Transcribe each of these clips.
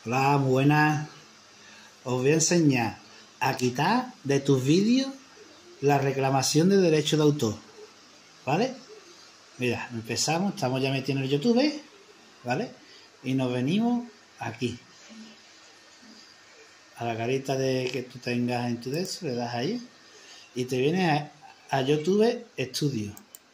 Hola, buenas. Os voy a enseñar a quitar de tus vídeos la reclamación de derecho de autor, ¿vale? Mira, empezamos, estamos ya metidos en el YouTube, ¿vale? Y nos venimos aquí. A la carita de que tú tengas en tu dedo, le das ahí y te vienes a YouTube Studio,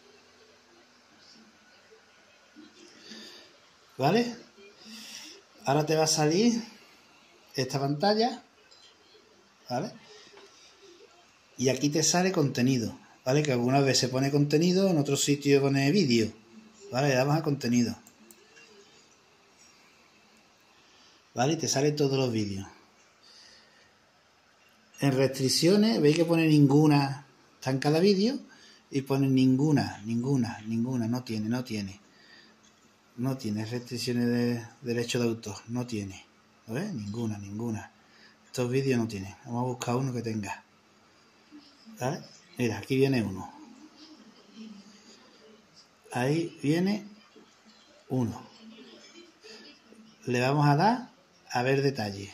¿vale? Ahora te va a salir esta pantalla, ¿vale? Y aquí te sale contenido, ¿vale? Que algunas veces pone contenido, en otro sitio pone vídeo, ¿vale? Le damos a contenido, ¿vale? Y te sale todos los vídeos. En restricciones, veis que pone ninguna, está en cada vídeo, y pone ninguna, no tiene restricciones de derecho de autor, no tiene, ¿ves? Ninguna. Estos vídeos no tienen. Vamos a buscar uno que tenga, ¿vale? Mira, aquí viene uno. Ahí viene uno. Le vamos a dar a ver detalle.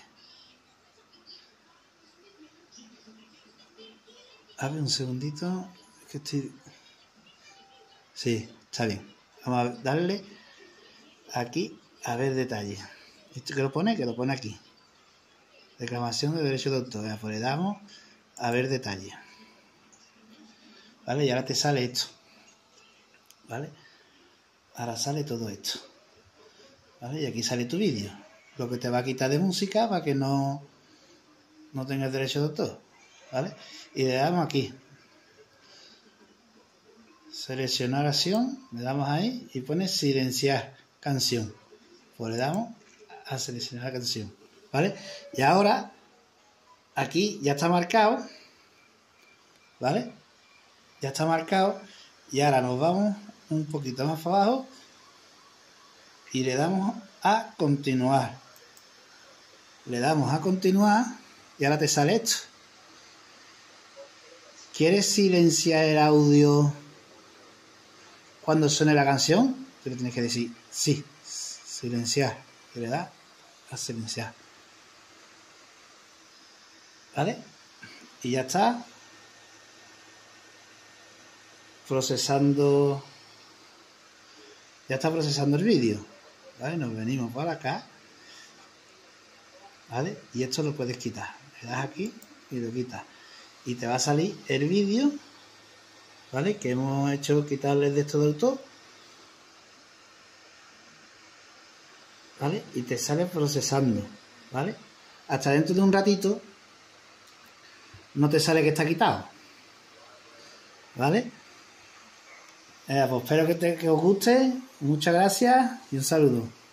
A ver, un segundito. Es que estoy... Sí, está bien. Vamos a darle aquí a ver detalle. ¿Esto que lo pone? Que lo pone aquí. Reclamación de derecho de autor. Pues le damos a ver detalle. ¿Vale? Y ahora te sale esto. ¿Vale? Ahora sale todo esto. ¿Vale? Y aquí sale tu vídeo. Lo que te va a quitar de música para que no tengas derecho de autor. ¿Vale? Y le damos aquí. Seleccionar acción. Le damos ahí y pone silenciar canción. Pues le damos a seleccionar la canción. ¿Vale? Y ahora aquí ya está marcado. ¿Vale? Ya está marcado. Y ahora nos vamos un poquito más para abajo y le damos a continuar. Le damos a continuar y ahora te sale esto. ¿Quieres silenciar el audio cuando suene la canción? Tú le tienes que decir sí, silenciar. Y le das a silenciar. ¿Vale? Y ya está procesando. Ya está procesando el vídeo. ¿Vale? Nos venimos para acá. ¿Vale? Y esto lo puedes quitar. Le das aquí y lo quitas. Y te va a salir el vídeo, ¿vale? Que hemos hecho quitarle de esto de autor. ¿Vale? Y te sale procesando. ¿Vale? Hasta dentro de un ratito no te sale que está quitado. ¿Vale? Pues espero que os guste. Muchas gracias y un saludo.